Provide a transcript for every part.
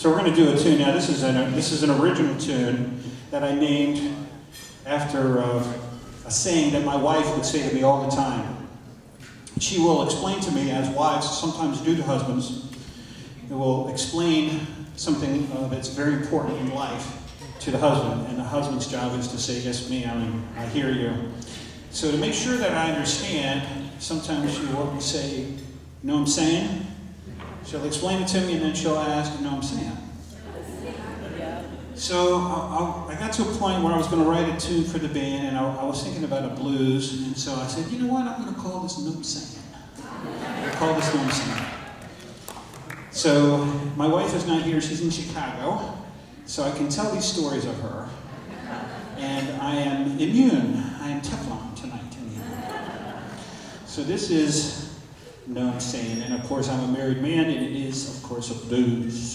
So we're going to do a tune now. This is an original tune that I named after a saying that my wife would say to me all the time. She will explain to me, as wives sometimes do to husbands, it will explain something that's very important in life to the husband, and the husband's job is to say, yes, ma'am, I hear you. So to make sure that I understand, sometimes she will say, you know what I'm saying? She'll explain it to me, and then she'll ask, you know what I'm saying? So I got to a point where I was going to write a tune for the band, and I was thinking about a blues, and so I said, you know what, I'm going to call this "Know I'm Saying." I'll call this "Know I'm Saying." So my wife is not here, she's in Chicago, so I can tell these stories of her, and I am immune. I am Teflon tonight. So this is "Know I'm Saying," and of course I'm a married man, and it is, of course, a blues.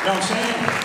know what I'm saying?